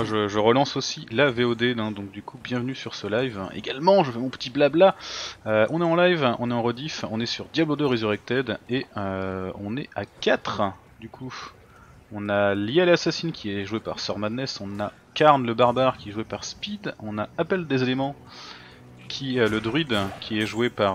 Moi je relance aussi la VOD, hein, donc du coup bienvenue sur ce live. Également je fais mon petit blabla. On est en live, on est en rediff, on est sur Diablo 2 Resurrected et on est à 4 du coup. On a Lia l'Assassin qui est joué par Sir Madness, on a Karn le Barbare qui est joué par Speed, on a Appel des éléments qui le druide qui est joué par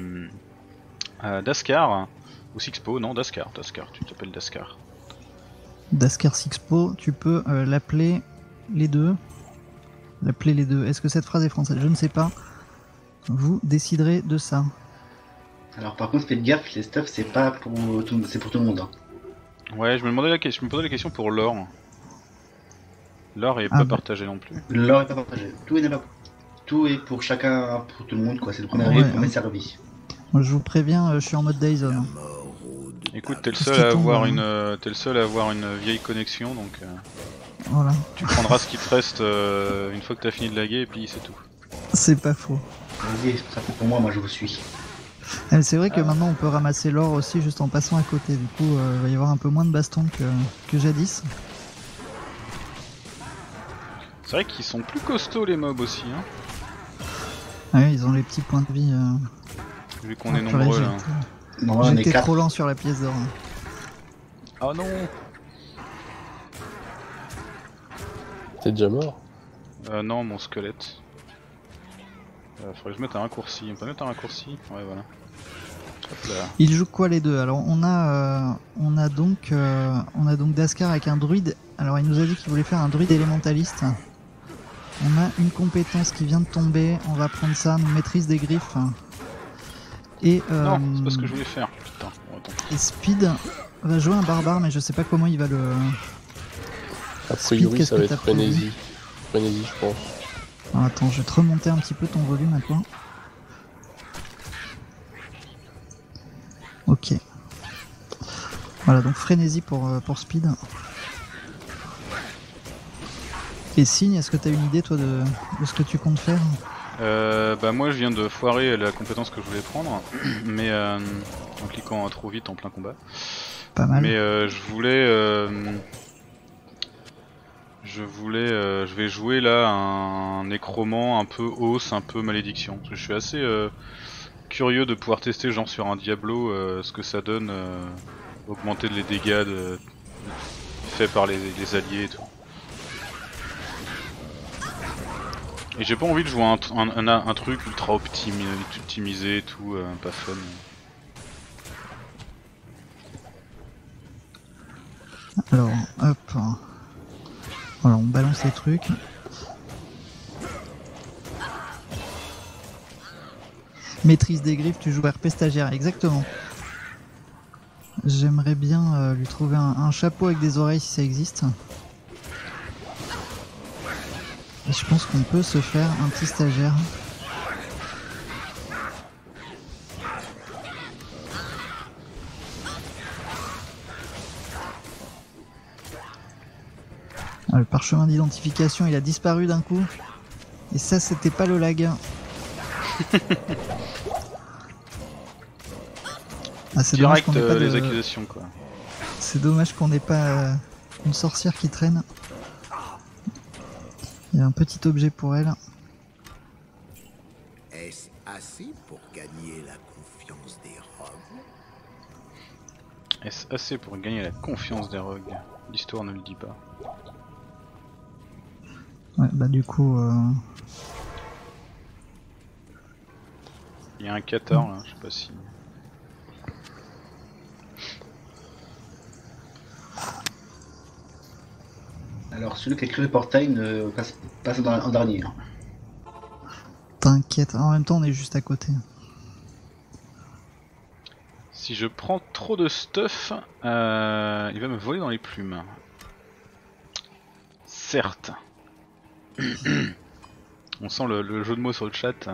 Daskar ou Sixpo, non Daskar, tu t'appelles Daskar. Daskar Sixpo, tu peux l'appeler les deux. Est-ce que cette phrase est française? Je ne sais pas. Vous déciderez de ça. Alors par contre, faites gaffe, les stuffs c'est pas pour tout, c'est pour tout le monde. Hein. Ouais, je me posais la question pour l'or. L'or est pas partagé non plus. L'or est pas partagé. Tout est pour chacun, pour tout le monde quoi. C'est le premier arrivé, le premier servi. Moi je vous préviens, je suis en mode Dyson. Écoute, t'es le seul à avoir une vieille connexion, donc voilà. Tu prendras ce qui te reste une fois que t'as fini de laguer et puis c'est tout. C'est pas faux. Vas-y, ça fait pour moi je vous suis. C'est vrai que maintenant on peut ramasser l'or aussi juste en passant à côté, du coup il va y avoir un peu moins de baston que jadis. C'est vrai qu'ils sont plus costauds les mobs aussi, hein. Ouais, ils ont les petits points de vie. Vu qu'on est nombreux là. J'étais trop lent sur la pièce d'or. Oh non. T'es déjà mort? Non, mon squelette. Faudrait que je mette un raccourci. On peut mettre un raccourci? Ouais, voilà. Hop là. Ils jouent quoi les deux? Alors on a donc Daskar avec un druide. Alors il nous a dit qu'il voulait faire un druide élémentaliste. On a une compétence qui vient de tomber. On va prendre ça. Nous maîtrise des griffes. Et non, c'est pas ce que je voulais faire. Putain. Bon, attends. Et Speed va jouer un barbare, mais je sais pas comment il va le. A priori, ça va être frénésie. Frénésie, je pense. Alors, attends, je vais te remonter un petit peu ton volume à toi. Ok. Voilà, donc frénésie pour Speed. Et Signe, est-ce que tu as une idée toi de ce que tu comptes faire? Bah moi je viens de foirer la compétence que je voulais prendre, mais en cliquant trop vite en plein combat. Pas mal. Mais je vais jouer là un nécromant un peu hausse, un peu malédiction. Parce que je suis assez curieux de pouvoir tester genre sur un Diablo ce que ça donne, augmenter les dégâts faits par les alliés et tout. Et j'ai pas envie de jouer un truc ultra optimisé et tout, pas fun. Alors, hop. Voilà, on balance les trucs. Maîtrise des griffes, tu joues RP stagiaire, exactement. J'aimerais bien lui trouver un chapeau avec des oreilles si ça existe. Et je pense qu'on peut se faire un petit stagiaire. Ah, le parchemin d'identification il a disparu d'un coup. Et ça c'était pas le lag. Ah, c'est dommage qu'on ait pas les accusations quoi. C'est dommage qu'on n'ait pas une sorcière qui traîne. Il y a un petit objet pour elle. Est-ce assez pour gagner la confiance des rogues? Est-ce assez pour gagner la confiance des rogues? L'histoire ne le dit pas. Ouais, bah du coup... Il y a un Qatar là, je sais pas si... Alors celui qui a écrit le portail ne passe en dernier. Hein. T'inquiète, en même temps on est juste à côté. Si je prends trop de stuff, il va me voler dans les plumes. Certes. On sent le jeu de mots sur le chat.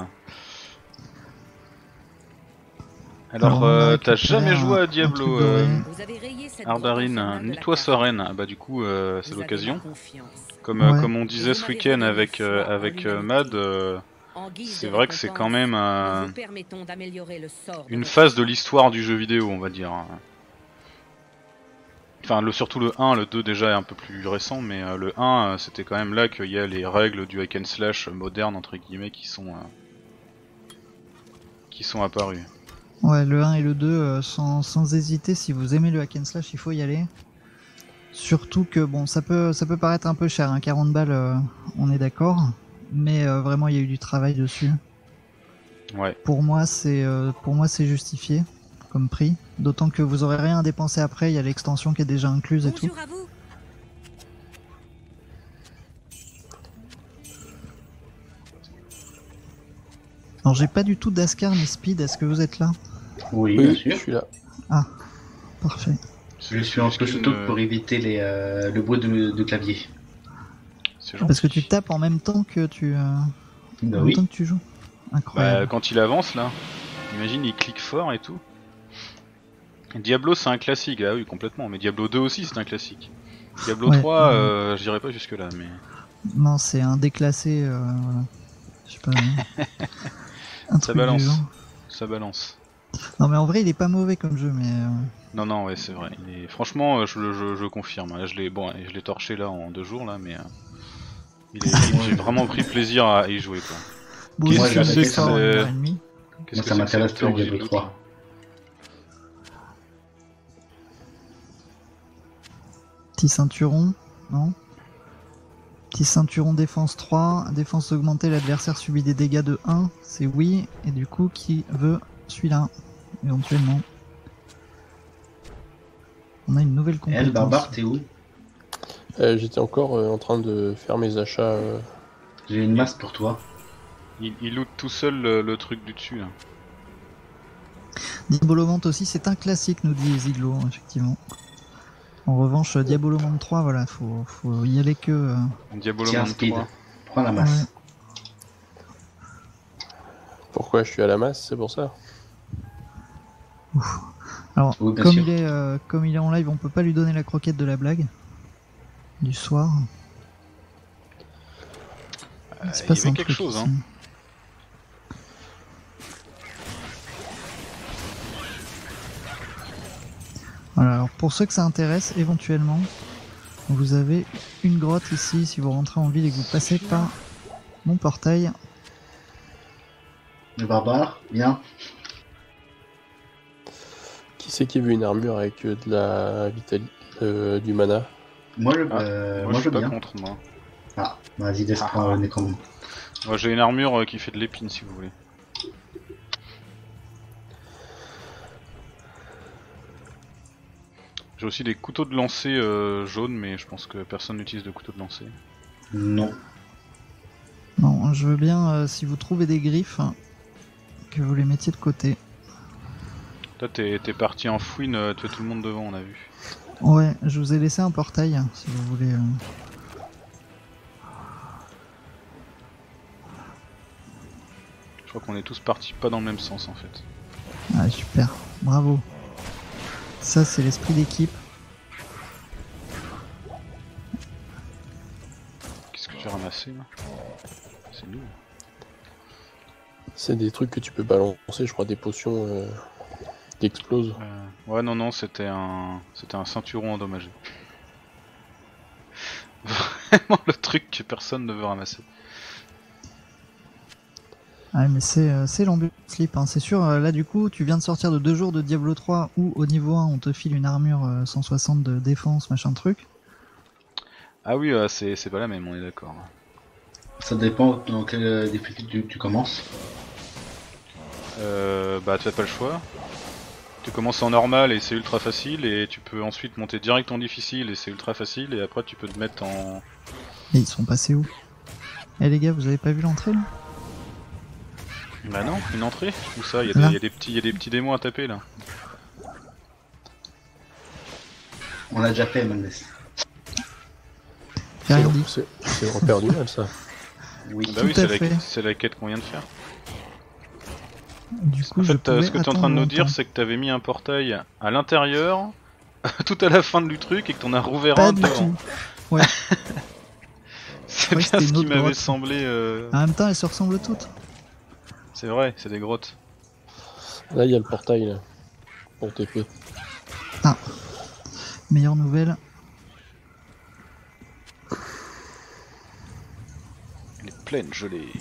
Alors, t'as jamais joué à Diablo, Ardarine, ni toi Soren. Ah bah du coup, c'est l'occasion. Comme on disait ce week-end avec Mad, c'est vrai que c'est quand même une phase de l'histoire du jeu vidéo, on va dire. Enfin, surtout le 1, le 2 déjà est un peu plus récent, mais le 1, c'était quand même là qu'il y a les règles du hack and slash moderne, entre guillemets, qui sont apparues. Ouais, le 1 et le 2, sans hésiter, si vous aimez le hack and slash, il faut y aller. Surtout que, bon, ça peut paraître un peu cher, hein, 40 balles, on est d'accord, mais vraiment, il y a eu du travail dessus. Ouais. Pour moi, c'est justifié comme prix, d'autant que vous aurez rien à dépenser après, il y a l'extension qui est déjà incluse et tout. Bonjour à vous. Alors j'ai pas du tout d'Ascar ni Speed, est-ce que vous êtes là? Oui, bien sûr. Je suis là. Ah, parfait. Je suis en pseudo pour éviter le bruit de clavier. C'est gentil. Parce que tu tapes en même temps que tu, Bah en oui. même temps que tu joues. Incroyable. Bah, quand il avance là, imagine il clique fort et tout. Diablo c'est un classique, ah oui complètement, mais Diablo 2 aussi c'est un classique. Diablo Ouais, 3, je dirais pas jusque là, mais... Non, c'est un déclassé, voilà. Je sais pas. Un Ça truc du balance, genre. ça balance. Non mais en vrai il est pas mauvais comme jeu, mais... Non ouais c'est vrai, franchement je confirme, là, je l'ai torché là en 2 jours là, mais... j'ai vraiment pris plaisir à y jouer quoi. Bon, Qu'est-ce que c'est que ça en 1h30. Qu'est-ce Moi, ça m'intéresse plus le Diablo 3. Petit ceinturon, non? Petit ceinturon défense 3, défense augmentée, l'adversaire subit des dégâts de 1, c'est oui, et du coup qui veut celui-là, éventuellement. On a une nouvelle compétence. Elle, Barbare, t'es où? J'étais encore en train de faire mes achats. J'ai une masse pour toi. Il loot tout seul le truc du dessus là. Diabolomante aussi, c'est un classique, nous dit Ziglo, effectivement. En revanche, Diabolomante 3, voilà, faut y aller que... Tiens, Diabolomante Speed. 3. Prends la masse. Pourquoi je suis à la masse, c'est pour ça. Alors, Oui, bien comme sûr. il est en live, on peut pas lui donner la croquette de la blague du soir. Il y avait quelque chose, hein. Voilà, alors pour ceux que ça intéresse, éventuellement, vous avez une grotte ici, si vous rentrez en ville et que vous passez par mon portail. Le Barbare, viens. Qui c'est qui veut une armure avec de la vitalité, du mana? Moi, je Moi je suis veux pas bien. contre moi. Ah, vas-y, laisse prendre le Necromant. Moi j'ai une armure qui fait de l'épine si vous voulez. J'ai aussi des couteaux de lancer jaunes, mais je pense que personne n'utilise de couteaux de lancer. Non. Non, je veux bien, si vous trouvez des griffes, que vous les mettiez de côté. Toi t'es parti en fouine, tu as tout le monde devant, on a vu. Ouais, je vous ai laissé un portail, si vous voulez... Je crois qu'on est tous partis pas dans le même sens en fait. Ah, super, bravo. Ça, c'est l'esprit d'équipe. Qu'est-ce que j'ai ramassé là? C'est nous. C'est des trucs que tu peux balancer, je crois, des potions qui explosent. Ouais non c'était un ceinturon endommagé. Vraiment le truc que personne ne veut ramasser. Ouais, mais c'est l'ambulance slip, hein. C'est sûr, là du coup, tu viens de sortir de 2 jours de Diablo 3 où au niveau 1 on te file une armure 160 de défense, machin truc. Ah oui, c'est pas la même, on est d'accord. Ça dépend dans quelle difficulté tu commences. Bah tu as pas le choix. Tu commences en normal et c'est ultra facile, et tu peux ensuite monter direct en difficile et c'est ultra facile, et après tu peux te mettre en... Et ils sont passés où? Eh les gars, vous avez pas vu l'entrée là? Bah non, une entrée. Où ça? Il Là. y a des petits démos à taper là. On l'a déjà fait, Mendes. J'ai rien dit. C'est le repère du mal, ça. Oui. Bah Tout oui, à fait. c'est la quête qu'on vient de faire. Du coup, En je fait, pouvais ce que tu es en train de attendre nous dire, longtemps. c'est que t'avais mis un portail à l'intérieur, tout à la fin du truc, et que t'en as rouvert Pas un du devant. tout. Ouais. C'est Ouais, bien c'était ce une qui autre m'avait grotte. semblé. En même temps, elles se ressemblent toutes. C'est vrai, c'est des grottes. Là, il y a le portail, là, pour TP. Meilleure nouvelle. Elle est pleine, gelée.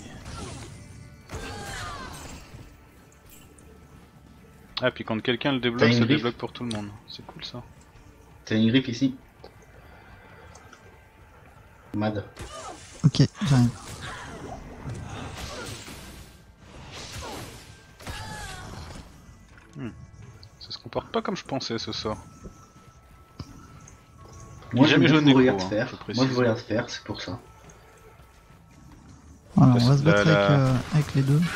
Ah, puis quand quelqu'un le débloque, ça débloque pour tout le monde. C'est cool ça. T'as une griffe ici. Mad. Ok, j'arrive. Ça se comporte pas comme je pensais ce sort. Moi jamais je joué vous de regarde Neko, faire. je précise. Moi je vous regarde faire, c'est pour ça. Voilà, on va Parce se que battre avec les deux.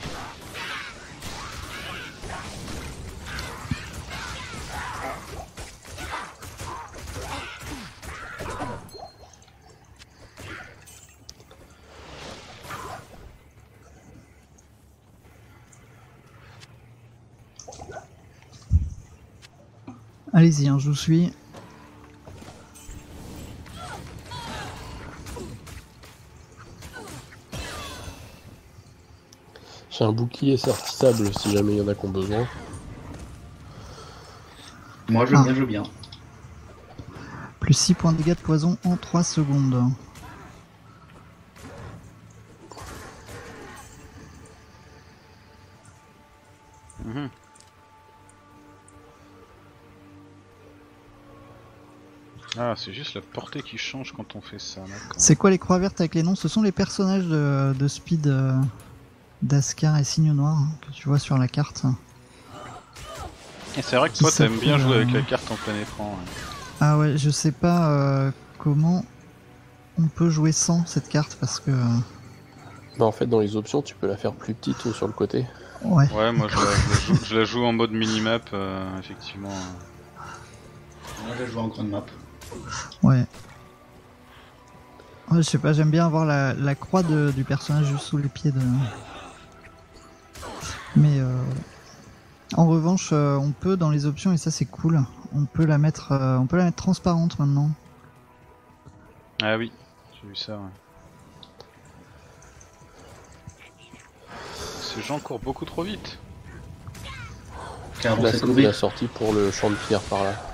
Allez-y, hein, je vous suis. J'ai un bouclier sortissable si jamais il y en a qui ont besoin. Moi je veux bien. Plus 6 points de dégâts de poison en 3 secondes. Mhm. Ah, c'est juste la portée qui change quand on fait ça. C'est quoi les croix vertes avec les noms? Ce sont les personnages de Speed d'Askar et Signe Noir hein, que tu vois sur la carte. Et c'est vrai que toi t'aimes bien jouer avec la carte en plein écran. Ouais. Ah ouais, je sais pas comment on peut jouer sans cette carte parce que... Bah en fait dans les options tu peux la faire plus petite sur le côté. Ouais, moi je la joue en mode minimap, effectivement. Moi je joue en grande map. ouais. Ouais, je sais pas, j'aime bien avoir la croix du personnage juste sous les pieds de... Mais en revanche, on peut dans les options, et ça c'est cool, on peut la mettre transparente maintenant. Ah oui, j'ai vu ça. Ouais. Ces gens courent beaucoup trop vite. Car on Là s'est c'est couru. la sortie pour le champ de pierre par là.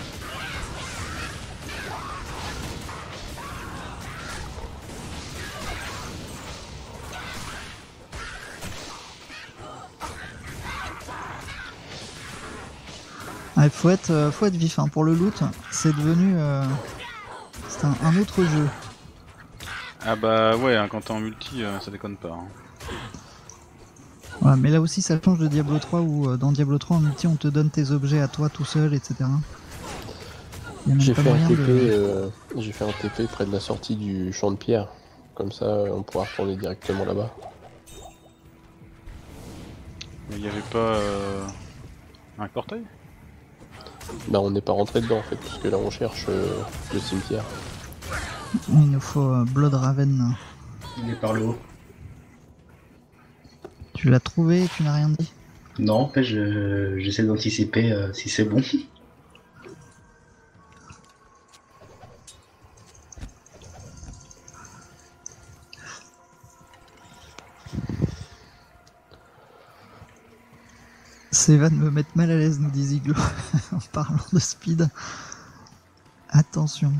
Il faut être vif hein. Pour le loot, c'est devenu c'est un autre jeu. Ah bah ouais, hein, quand t'es en multi, ça déconne pas. Hein. Voilà, mais là aussi ça change de Diablo 3 où dans Diablo 3 en multi on te donne tes objets à toi tout seul, etc. J'ai fait un TP près de la sortie du champ de pierre. Comme ça on pourra retourner directement là-bas. Mais il y avait pas un portail? Bah on n'est pas rentré dedans en fait, puisque là on cherche le cimetière. Il nous faut Blood Raven. Il est par le haut. Tu l'as trouvé et tu n'as rien dit? Non, en fait j'essaie d'anticiper si c'est bon. Ces vannes me mettent mal à l'aise, nous dit Ziglo, en parlant de speed. Attention.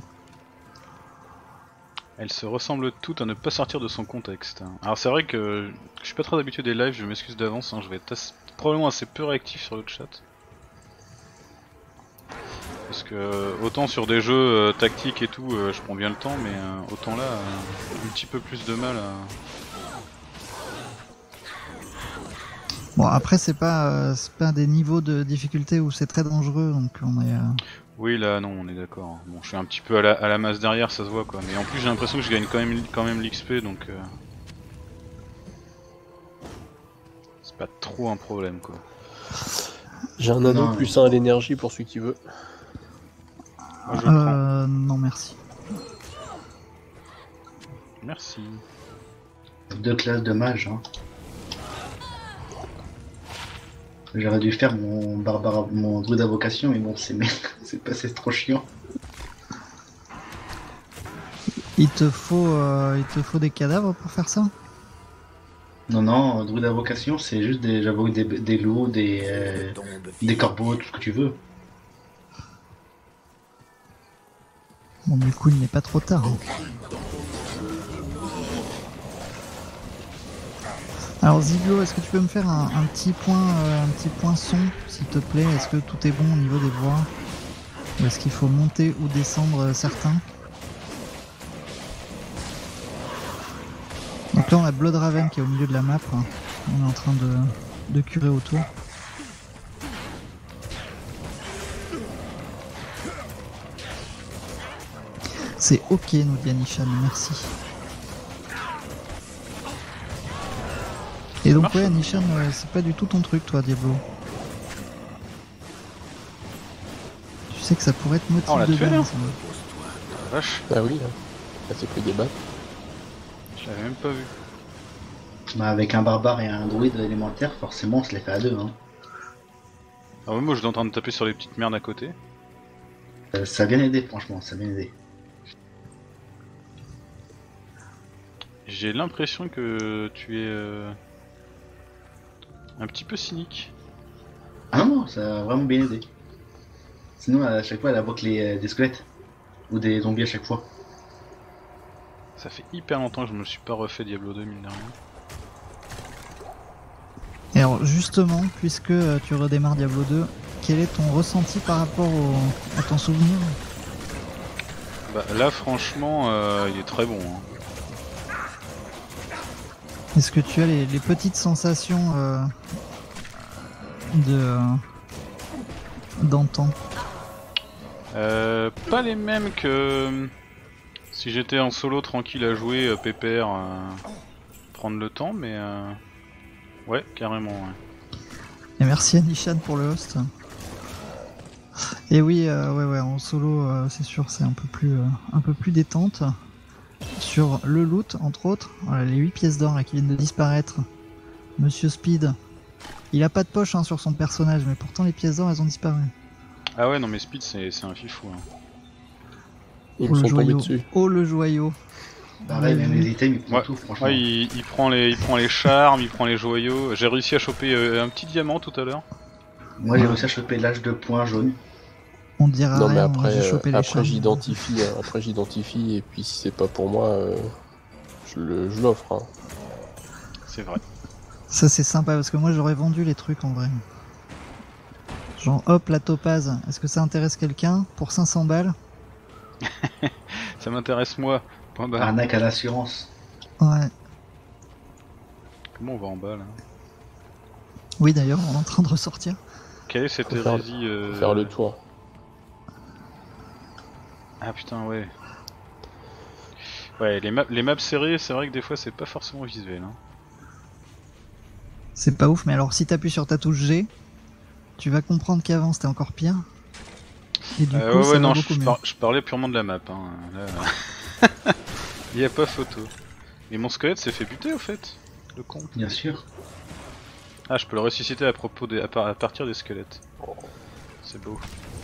Elles se ressemblent toutes à ne pas sortir de son contexte. Alors c'est vrai que je suis pas très habitué des lives, je m'excuse d'avance, hein, je vais être probablement assez peu réactif sur le chat. Parce que autant sur des jeux tactiques et tout, je prends bien le temps, mais autant là, un petit peu plus de mal à... Bon après c'est pas des niveaux de difficulté où c'est très dangereux donc on est... Oui là non on est d'accord. Bon je suis un petit peu à la masse derrière ça se voit quoi. Mais en plus j'ai l'impression que je gagne quand même l'XP donc... c'est pas trop un problème quoi. J'ai un anneau plus 1 à l'énergie pour celui qui veut. Moi, je le prends. Non merci. Merci. 2 classes de mage. Hein. J'aurais dû faire mon druide d'invocation, mais bon, c'est trop chiant. Il te faut des cadavres pour faire ça? Non, druide d'invocation, c'est juste j'invoque des loups, des corbeaux, tout ce que tu veux. Bon, du coup, il n'est pas trop tard. Alors Ziglo, est-ce que tu peux me faire un petit point son, s'il te plaît? Est-ce que tout est bon au niveau des voix? Ou est-ce qu'il faut monter ou descendre certains? Donc là on a Bloodraven qui est au milieu de la map. On est en train de curer autour. C'est ok, nous dit Anishan, merci. Et donc ouais, Anishan, c'est pas du tout ton truc toi, Diablo. Tu sais que ça pourrait être motif on l'a de tué, ban, là. ça. Vache, Ah oui, là c'est que des balles. je l'avais même pas vu. Bah, avec un barbare et un druide élémentaire, forcément on se les fait à deux. Hein. Ah ouais, moi je suis en train de taper sur les petites merdes à côté. Ça a bien aidé, franchement, ça a bien aidé. J'ai l'impression que tu es un petit peu cynique. Ah non, ça a vraiment bien aidé. Sinon, à chaque fois, elle invoque des squelettes. Ou des zombies à chaque fois. Ça fait hyper longtemps que je me suis pas refait Diablo 2, mine de rien. Et alors justement, puisque tu redémarres Diablo 2, quel est ton ressenti par rapport à ton souvenir? Bah là franchement, il est très bon. Hein. Est-ce que tu as les petites sensations d'antan? Pas les mêmes que si j'étais en solo tranquille à jouer, pépère, prendre le temps, mais ouais, carrément. Ouais. Et merci Anishan pour le host. Et oui, ouais, en solo, c'est sûr, c'est un peu plus détente. Sur le loot, entre autres, voilà, les 8 pièces d'or là, qui viennent de disparaître. Monsieur Speed, il a pas de poche hein, sur son personnage, mais pourtant les pièces d'or elles ont disparu. Ah ouais, non mais Speed c'est un fifou. Hein. Ils me sont tombés dessus. Oh le joyau. Pareil, même les items, il prend Ouais, tout, franchement. ouais, il prend les charmes, il prend les joyaux. J'ai réussi à choper un petit diamant tout à l'heure. Moi, j'ai réussi à choper l'âge de points jaune. On dira Non rien, mais moi, j'ai chopé les après charmes. j'identifie et puis si c'est pas pour moi, je l'offre. Hein. C'est vrai. Ça c'est sympa parce que moi j'aurais vendu les trucs en vrai. Genre hop la topaz, est-ce que ça intéresse quelqu'un pour 500 balles? Ça m'intéresse moi. Point barre. Arnaque à l'assurance. Ouais. Comment on va en bas là? Oui d'ailleurs on est en train de ressortir. Quelle est cette Faut faire- hérésie Faire le tour. Ah putain ouais. Ouais, les maps serrées, c'est vrai que des fois c'est pas forcément visuel. Hein. C'est pas ouf, mais alors si t'appuies sur ta touche G, tu vas comprendre qu'avant c'était encore pire. Et du coup, ça va non, beaucoup mieux. je parlais purement de la map. Hein. Là, y a pas photo. Et mon squelette s'est fait buter au fait, le con. Bien sûr. Ah, je peux le ressusciter à partir des squelettes. C'est beau.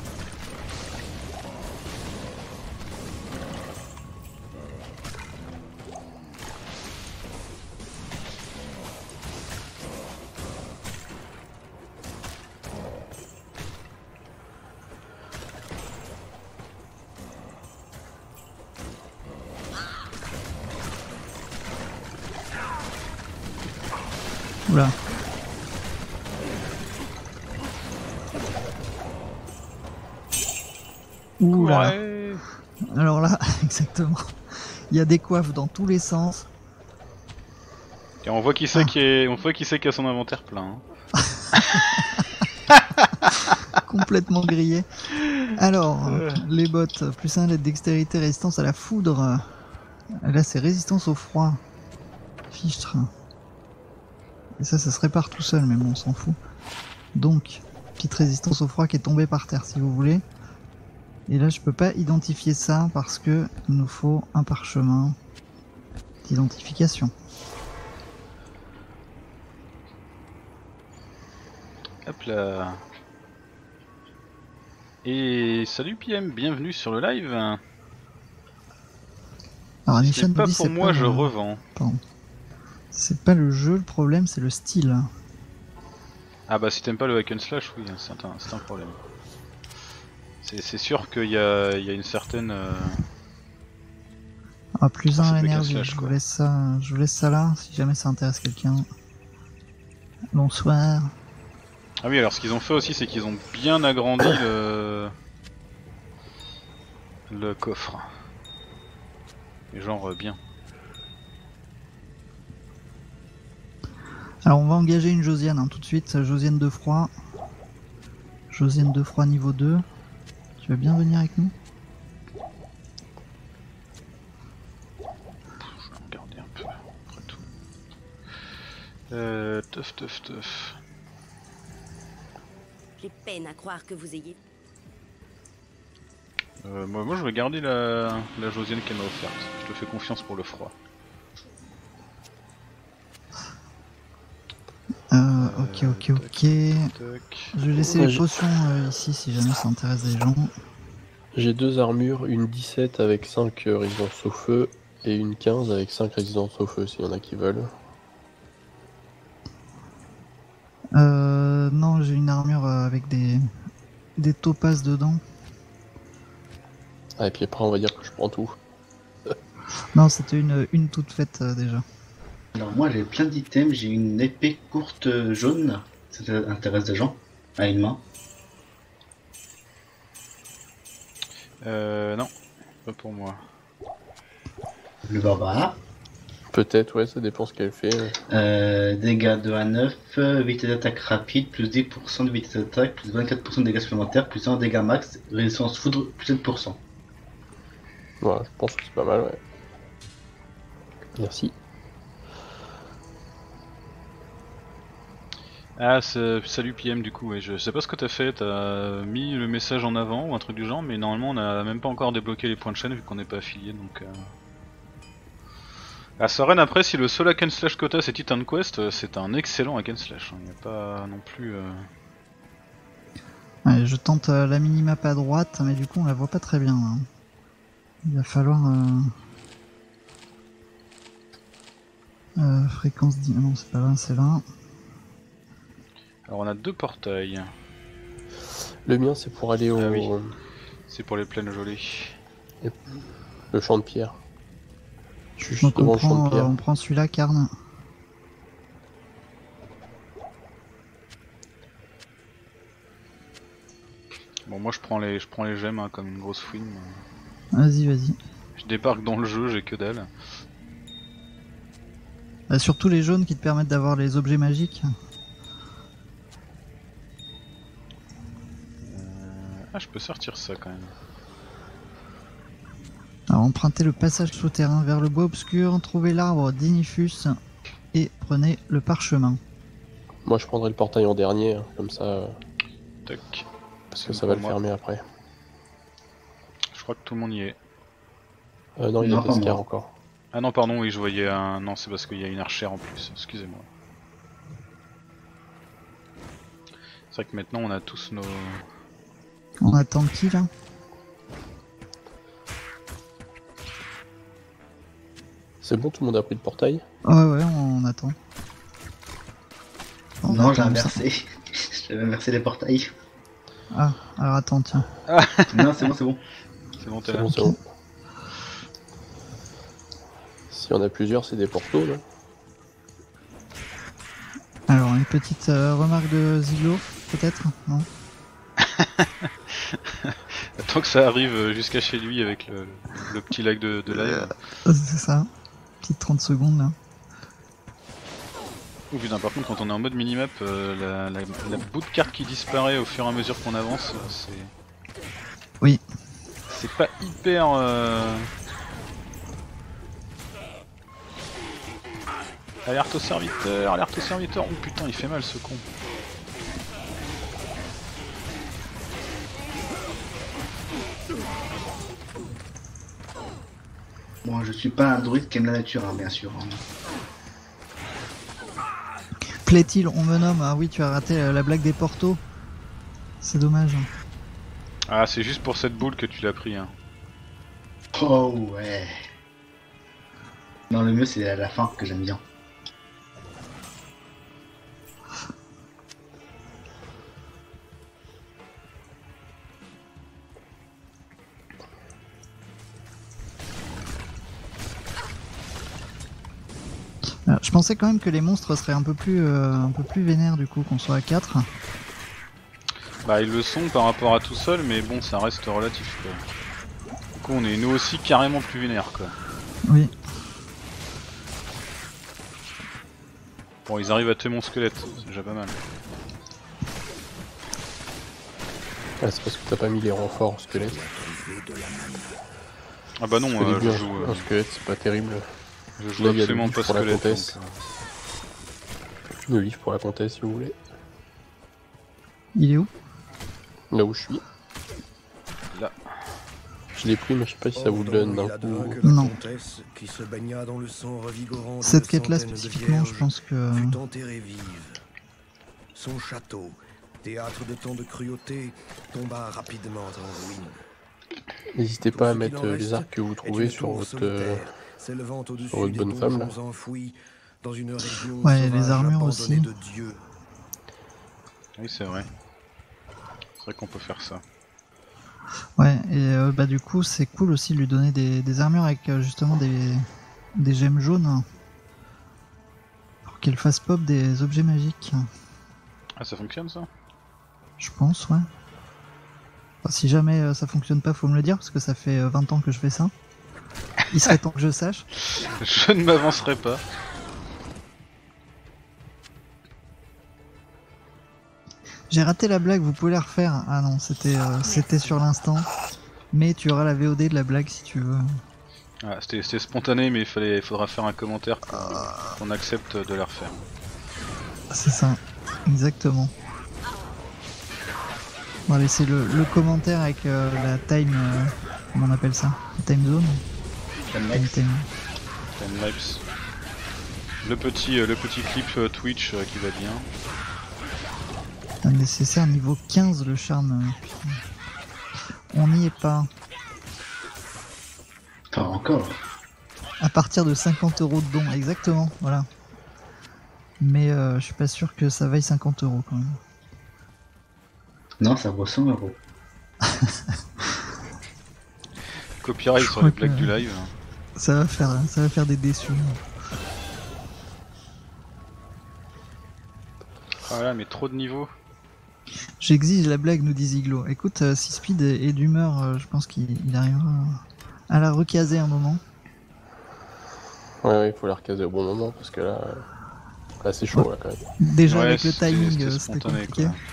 Oula. Oula. Ouais. Alors là, exactement. Il y a des coiffes dans tous les sens. Et on voit qui c'est qui a son inventaire plein. Hein. Complètement grillé. Alors, les bots, plus 1 de dextérité, résistance à la foudre. Là, c'est résistance au froid. Fichtre. Et ça se répare tout seul, mais bon, on s'en fout. Donc, petite résistance au froid qui est tombée par terre, si vous voulez. Et là, je peux pas identifier ça parce que il nous faut un parchemin d'identification. Hop là. Et salut PM, bienvenue sur le live. Alors, Si Anishan c'est nous pas dit pour c'est moi, pas je le- revends. Pardon. C'est pas le jeu, le problème, c'est le style. Ah bah si t'aimes pas le hack and slash, oui, c'est un problème. C'est sûr qu'il y a une certaine Ah, plus Ah, 1 à c'est le l'énergie, casse-slash, quoi. je vous laisse ça là, si jamais ça intéresse quelqu'un. Bonsoir. Ah oui, alors ce qu'ils ont fait aussi, c'est qu'ils ont bien agrandi le coffre. Et genre bien. Alors on va engager une Josiane hein, tout de suite, Josiane de froid. Josiane de froid niveau 2. Tu veux bien venir avec nous? Je vais regarder un peu, après tout. Teuf. J'ai peine à croire que vous ayez... Moi je vais garder la Josiane qu'elle m'a offerte. Je te fais confiance pour le froid. Ok. Tac. Je vais laisser Ouais, les potions ici si jamais ça intéresse des gens. J'ai 2 armures, une 17 avec 5 résistances au feu et une 15 avec 5 résistances au feu s'il y en a qui veulent. Non, j'ai une armure avec des topazes dedans. Ah, et puis après on va dire que je prends tout. Non, c'était une toute faite déjà. Alors moi j'ai plein d'items, j'ai une épée courte jaune, ça intéresse des gens, à une main. Non, pas pour moi. Le barbare. Peut-être, ouais, ça dépend ce qu'elle fait. Dégâts 2 à 9, vitesse d'attaque rapide, plus 10% de vitesse d'attaque, plus 24% de dégâts supplémentaires, plus 1 dégâts max, résistance foudre, plus 7%. Voilà, je pense que c'est pas mal, ouais. Merci. Ah, salut PM du coup, ouais, je sais pas ce que t'as fait, t'as mis le message en avant ou un truc du genre, mais normalement on a même pas encore débloqué les points de chaîne vu qu'on n'est pas affilié donc... Ah, Soren, après, si le seul hack and slash que t'as c'est Titan Quest, c'est un excellent hack and slash, il n'y a pas non plus... Ouais, je tente la minimap à droite, mais du coup on la voit pas très bien. Là. Il va falloir... fréquence... Non, c'est pas là, c'est là. Alors on a 2 portails, Le mien, c'est pour aller au Ah oui. C'est pour les plaines gelées. le champ de pierre. Je suis Donc juste devant le champ de pierre. on prend celui-là, Karn. Bon, moi je prends les gemmes hein, comme une grosse fouine. Vas-y. Je débarque dans le jeu, j'ai que dalle. Bah, surtout les jaunes qui te permettent d'avoir les objets magiques. Ah, je peux sortir ça quand même. Alors empruntez le passage souterrain vers le bois obscur, trouvez l'arbre d'Inifus et prenez le parchemin. Moi, je prendrai le portail en dernier, hein, comme ça, Tac. parce que ça va le Moi. fermer après. Je crois que tout le monde y est. Non, il y a Non, pas Daskar moi. encore. Ah non, pardon, oui, je voyais un... Non, c'est parce qu'il y a une archère en plus, excusez-moi. C'est vrai que maintenant on a tous nos... On attend qui là? C'est bon, tout le monde a pris le portail? Ouais, on attend. On Non, j'ai attend, inversé. J'avais inversé les portails. Ah, alors attends, tiens. Non, c'est bon. C'est bon, t'es C'est là. bon, c'est bon. Si on a plusieurs, c'est des portos, là. Alors, une petite remarque de Zilo, peut-être? Non? Tant que ça arrive jusqu'à chez lui avec le petit lag de live. C'est ça. Petite 30 secondes là. Oh putain, par contre, quand on est en mode minimap, la bout de carte qui disparaît au fur et à mesure qu'on avance, c'est... Oui. C'est pas hyper... Alerte au serviteur, alerte au serviteur. Oh putain, il fait mal ce con. Bon, je suis pas un druide qui aime la nature, hein, bien sûr. Hein. Plaît-il, on me nomme. Ah oui, tu as raté la blague des portos. C'est dommage. Ah, c'est juste pour cette boule que tu l'as pris, hein. Oh ouais. Non, le mieux c'est à la fin que j'aime bien. Alors, je pensais quand même que les monstres seraient un peu plus vénères du coup, qu'on soit à 4. Bah ils le sont par rapport à tout seul, mais bon ça reste relatif quoi. Du coup on est nous aussi carrément plus vénères quoi. Oui. Bon ils arrivent à tuer mon squelette, c'est déjà pas mal. Ah, c'est parce que t'as pas mis les renforts squelette. Ah bah non, Au début, je joue, un squelette c'est pas terrible. je joue Là, il y a absolument le pas livre pour la squelette. comtesse. Donc, Le livre pour la comtesse si vous voulez. Il est où? Là où je suis. Là. Je l'ai pris mais je sais pas si ça vous le donne d'un coup. Non. Qui se baigna dans le sang revigorant Cette d'une quête-là centaine de spécifiquement, je vierges, pense que... fut enterrée vive. Son château, théâtre de tant de cruauté, tomba rapidement en ruine. N'hésitez Tout pas à ce qu'il mettre en les reste arcs que vous est trouvez une sur tour votre, solitaire, s'élevant au-dessus sur votre des bonne femme là. donjons enfouis, dans une région Ouais, les sauvage armures abandonnée aussi. de Dieu. Oui c'est vrai. C'est vrai qu'on peut faire ça. Ouais, et bah du coup c'est cool aussi de lui donner des armures avec justement des gemmes jaunes. Pour qu'elle fasse pop des objets magiques. Ah ça fonctionne ça? Je pense, ouais. Enfin, si jamais ça fonctionne pas, faut me le dire, parce que ça fait 20 ans que je fais ça. Il serait temps que je sache. Je ne m'avancerai pas. J'ai raté la blague, vous pouvez la refaire. Ah non, c'était sur l'instant. Mais tu auras la VOD de la blague si tu veux. Ah, c'était spontané mais il faudra faire un commentaire qu'on accepte de la refaire. C'est ça, exactement. Bon allez, c'est le commentaire avec la time... comment on appelle ça? La time zone? Time. Timelapse. Le petit clip Twitch qui va bien. Un nécessaire niveau 15 le charme. Putain. On n'y est pas. Pas encore. À partir de 50 € de dons, exactement, voilà. Mais je suis pas sûr que ça vaille 50 € quand même. Non, ça vaut 100 €. Copyright Je sur crois les blagues que- du live. Ça va faire des déçus. Ah là mais trop de niveaux. J'exige la blague, nous dit Ziglo. Écoute, si Speed est d'humeur, je pense qu'il arrivera à la recaser un moment. Ouais, il faut la recaser au bon moment parce que là c'est chaud là quand même. Déjà Ouais, avec le c'était timing, c'était spontané, compliqué. quoi.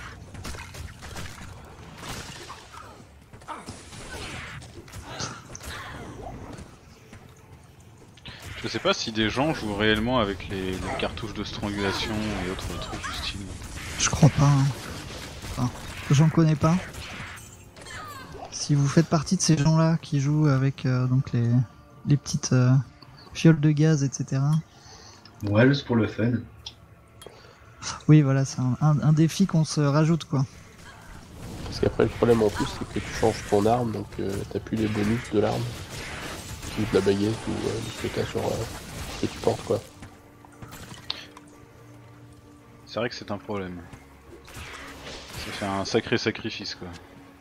Je sais pas si des gens jouent réellement avec les cartouches de strangulation et autres trucs du style. Je crois pas. Hein. Enfin, j'en connais pas. Si vous faites partie de ces gens-là qui jouent avec donc les petites fioles de gaz, etc. Ouais, juste pour le fun. Oui, voilà, c'est un défi qu'on se rajoute, quoi. Parce qu'après le problème en plus c'est que tu changes ton arme donc t'as plus les bonus de l'arme. Ou de la baguette ou de ce que t'as sur ce que tu portes quoi. C'est vrai que c'est un problème. Ça fait un sacré sacrifice quoi.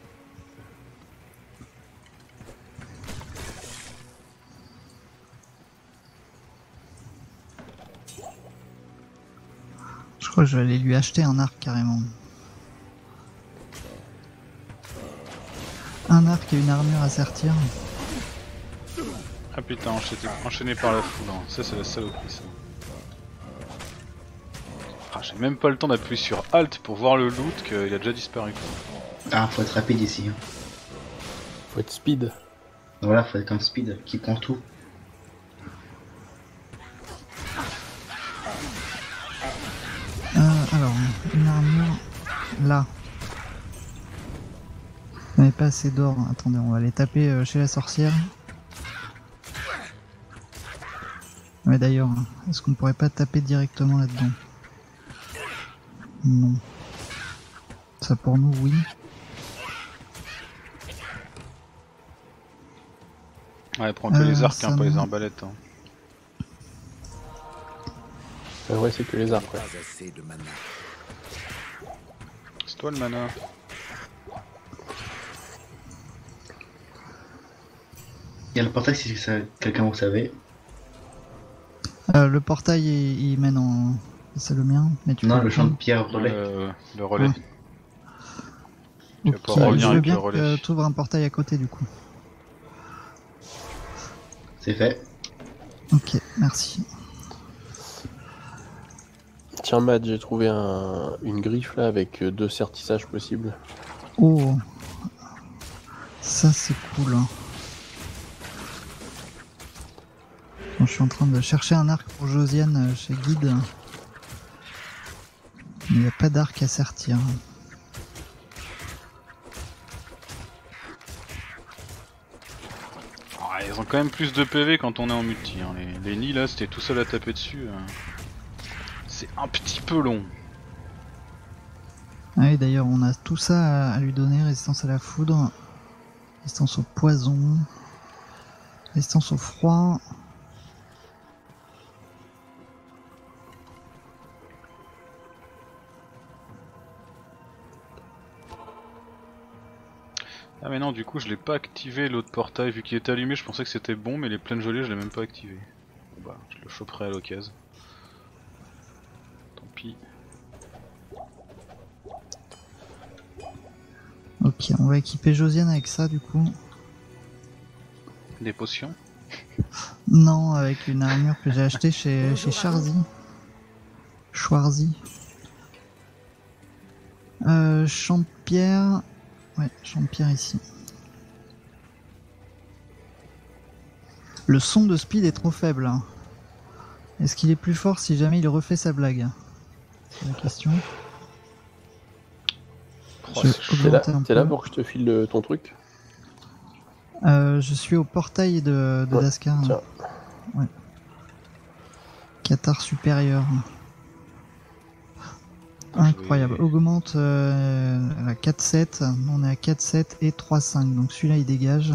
Je crois que je vais aller lui acheter un arc carrément. Un arc et une armure à sertir. Ah putain, enchaîné par la foule, hein. Ça c'est la saloperie ça. Ah, j'ai même pas le temps d'appuyer sur Alt pour voir le loot qu'il a déjà disparu quoi. Ah, faut être rapide ici. Hein. Faut être speed. Voilà, faut être un speed qui prend tout. Alors, une armure là. On n'avait pas assez d'or. Attendez, on va aller taper chez la sorcière. Mais d'ailleurs, est-ce qu'on pourrait pas taper directement là-dedans? Non. Ça pour nous, oui. Ouais, prends que les arcs, ça hein, pas les non. arbalètes. Hein. Ouais c'est que les arcs ouais. Pas assez de mana. C'est toi le mana. Il y a le portail si quelqu'un vous savez. Le portail il mène en. C'est le mien, mais tu Non, peux le champ de prendre. pierre relais. Le relais. Ouais. Tu vas Ok, pouvoir revenir je veux avec bien le relais. que tu ouvres un portail à côté du coup. C'est fait. Ok, merci. Tiens, Matt, j'ai trouvé une griffe là avec 2 sertissages possibles. Oh, ça c'est cool. Hein. Bon, je suis en train de chercher un arc pour Josiane chez Guide. Mais il n'y a pas d'arc à sertir. Ah, ils ont quand même plus de PV quand on est en multi. Hein. Les nids là, c'était tout seul à taper dessus. C'est un petit peu long. Ah oui, d'ailleurs, on a tout ça à lui donner, résistance à la foudre, résistance au poison, résistance au froid. Ah mais non, du coup je l'ai pas activé l'autre portail, vu qu'il était allumé je pensais que c'était bon, mais les plaines gelées je l'ai même pas activé. Bon bah, je le choperai à l'occasion. Tant pis. Ok, on va équiper Josiane avec ça du coup. Des potions. Non, avec une armure que j'ai achetée chez Charzy. Schwarzy. Champ de pierre. Ouais, champ de pierre ici. Le son de Speed est trop faible. Hein. Est-ce qu'il est plus fort si jamais il refait sa blague? C'est la question. Oh, Je vais c'est augmenter un T'es là peu. pour que je te file ton truc? Je suis au portail de Ouais, Daskar. tiens. Ouais. Qatar supérieur. Incroyable. Augmente à 4-7. On est à 4-7 et 3-5. Donc celui-là il dégage.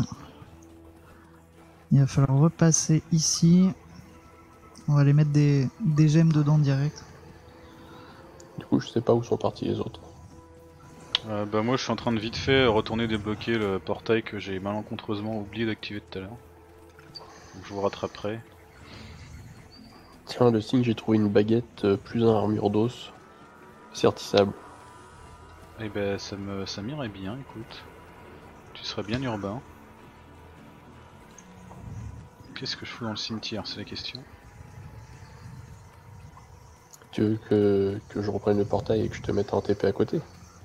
Il va falloir repasser ici. On va aller mettre des gemmes dedans direct. Du coup, je sais pas où sont partis les autres. Bah moi je suis en train de vite fait retourner débloquer le portail que j'ai malencontreusement oublié d'activer tout à l'heure. Donc je vous rattraperai. Tiens, le signe, j'ai trouvé une baguette plus un armure d'os. Sertissable. Et ben ça m'irait bien, écoute. Tu serais bien urbain. Qu'est-ce que je fous dans le cimetière, c'est la question. Tu veux que je reprenne le portail et que je te mette un TP à côté?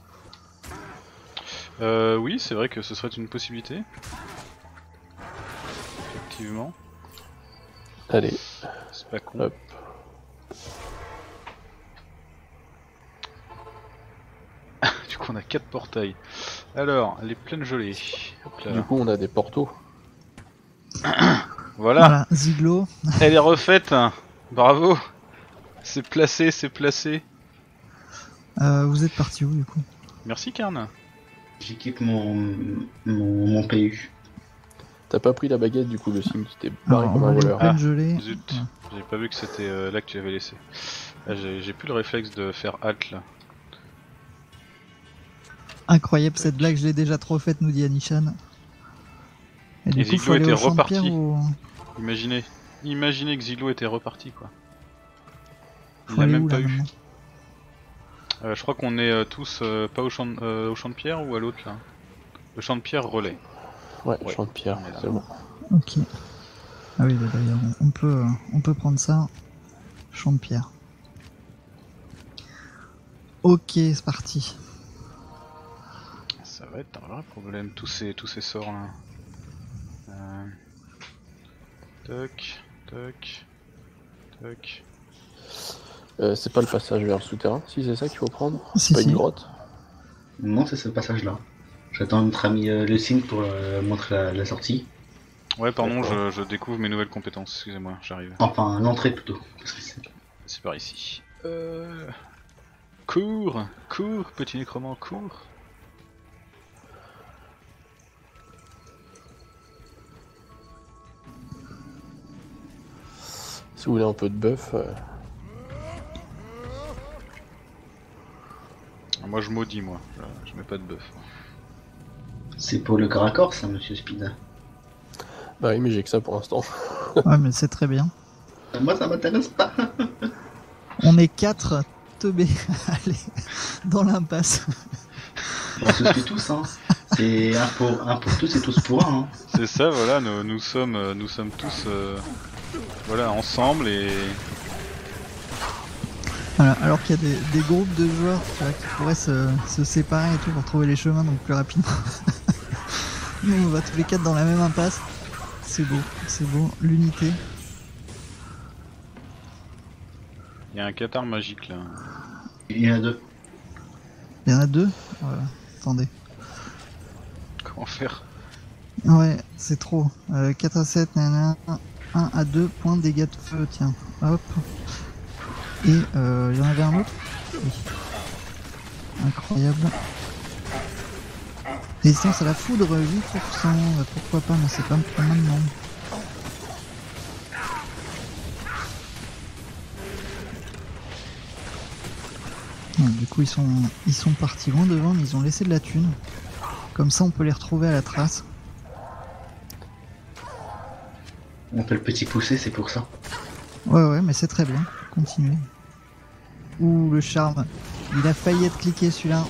Oui, c'est vrai que ce serait une possibilité. Effectivement. Allez, C'est pas con. hop. Du coup on a 4 portails. Alors, les plaines gelées. Hop là. Du coup, on a des portos. Voilà. Voilà, Ziglo. Elle est refaite. Bravo. C'est placé, c'est placé. Vous êtes parti où du coup? Merci Karn. J'équipe mon PU. T'as pas pris la baguette, du coup, le signe, tu t'es barré Alors, on comme va un aller au voleur. plaine gelée. Zut, Ouais. j'ai pas vu que c'était là que tu avais laissé. Ah, j'ai plus le réflexe de faire halt là. Incroyable cette blague, je l'ai déjà trop faite, nous dit Anishan. Et du Et coup, Ziglo faut aller était au champ de reparti. pierre ou... Imaginez que Ziglo était reparti quoi. Il Faut l'a aller même où pas là eu. maintenant? Je crois qu'on est tous pas au champ de pierre ou à l'autre là. Le champ de pierre relais. Ouais, Ouais. champ de pierre, On est là. c'est bon. Ok. Ah oui, bah d'ailleurs, on peut prendre ça. Champ de pierre. Ok, c'est parti. Ça va être un vrai problème, tous ces sorts là. Toc, toc, toc. C'est pas le passage vers le souterrain, si c'est ça qu'il faut prendre? Si, Pas si. une grotte? Non, c'est ce passage-là. J'attends notre ami le signe pour montrer la sortie. Ouais, pardon, D'accord. je découvre mes nouvelles compétences, excusez-moi, j'arrive. Enfin, l'entrée plutôt. Parce que C'est par ici. Cours, petit nécromant, cours. Si vous voulez un peu de buff, Moi je maudis moi, je mets pas de buff. c'est pour le corps à corps, ça, monsieur Speed. bah oui, mais j'ai que ça pour l'instant. Ouais, mais c'est très bien. Moi ça m'intéresse pas. On est 4 teubés à aller dans l'impasse. On se suit tous, hein. C'est un pour tous et tous pour un. Hein. C'est ça, voilà, nous sommes tous voilà, ensemble et... Voilà, alors qu'il y a des groupes de joueurs tu vois, qui pourraient se séparer et tout pour trouver les chemins donc plus rapidement. Nous on va tous les 4 dans la même impasse. C'est beau, l'unité. Il y a un cathare magique là. Il y en a deux. Il y en a 2 voilà. Attendez. Comment faire? Ouais, c'est trop. 4 à 7, 1 à 2 points de dégâts de feu, tiens. Hop. Et il y en avait un autre? Oui. Incroyable. Résistance à la foudre, 8%. Pourquoi pas, mais c'est pas maintenant. Du coup, ils sont partis loin devant, mais ils ont laissé de la thune. Comme ça, on peut les retrouver à la trace. On fait le petit poussé, c'est pour ça. Ouais, mais c'est très bien. Continuez. Ouh, le charme. Il a failli être cliqué celui-là.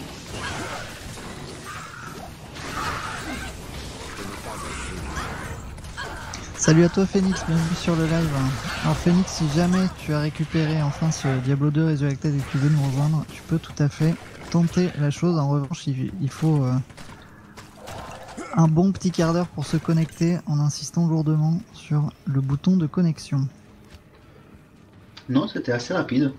Salut à toi Phoenix, bienvenue sur le live. Alors Phoenix, si jamais tu as récupéré enfin ce Diablo 2 Resurrected et que tu veux nous rejoindre, tu peux tout à fait tenter la chose. En revanche, il faut un bon petit quart d'heure pour se connecter en insistant lourdement sur le bouton de connexion. Non, c'était assez rapide.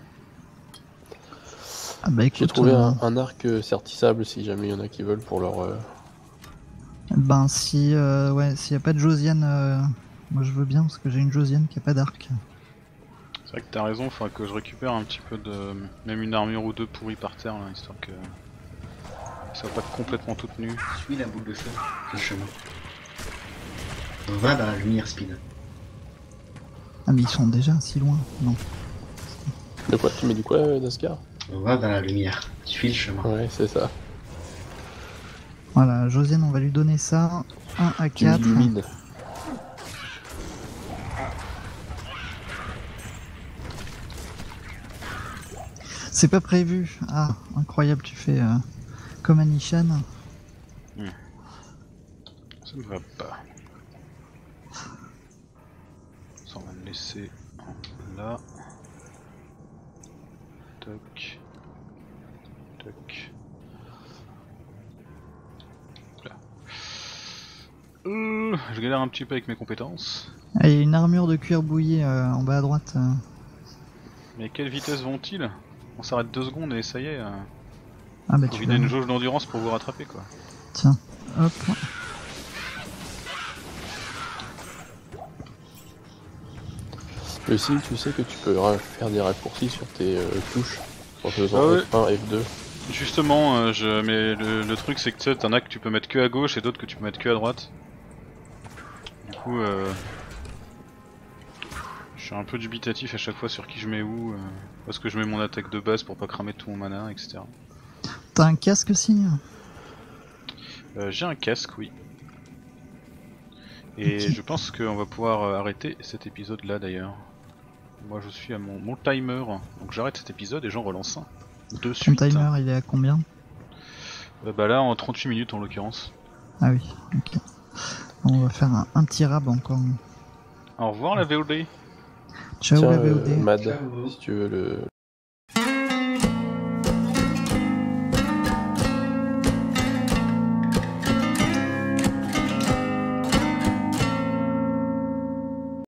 Ah bah écoute, J'ai trouvé un arc certissable si jamais il y en a qui veulent pour leur... Ben si ouais, s'il n'y a pas de Josiane, moi je veux bien parce que j'ai une Josiane qui a pas d'arc. C'est vrai que t'as raison, faudra que je récupère un petit peu de... Même une armure ou deux pourries par terre là, histoire que... Ça soit pas complètement toute nue. Suis la boule de feu, c'est le chemin. Va dans la lumière, Speed. Ah mais ils sont déjà si loin, non. De quoi? Tu mets du quoi, Daskar? Va dans la lumière, suis le chemin. Ouais, c'est ça. Voilà, Josiane on va lui donner ça. 1 à Tu 4. illumines. C'est pas prévu. Ah, incroyable, tu fais comme Anishan. Ça me va pas. Ça on va me laisser là. Toc. Toc. Là. Je galère un petit peu avec mes compétences. Ah, il y a une armure de cuir bouilli en bas à droite. Mais à quelle vitesse vont-ils? On s'arrête 2 secondes et ça y est. Ah bah Faut tu vider vas... une jauge d'endurance pour vous rattraper quoi. Tiens, hop. Aussi, tu sais que tu peux faire des raccourcis sur tes touches en faisant Ah ouais. F1, F2. Justement, mais le truc c'est que tu sais, t'en as que tu peux mettre que à gauche et d'autres que tu peux mettre que à droite. Du coup, je suis un peu dubitatif à chaque fois sur qui je mets où, parce que je mets mon attaque de base pour pas cramer tout mon mana, etc. T'as un casque signe? J'ai un casque, oui. Et Ok. je pense qu'on va pouvoir arrêter cet épisode là d'ailleurs. Moi je suis à mon timer, donc j'arrête cet épisode et j'en relance un. De Ton suite. timer il est à combien? Bah là en 38 minutes en l'occurrence. Ah oui, ok. On va faire un petit rab encore. Au revoir la VOD. Ciao Tiens, la VOD. Mad, Ciao. si tu veux le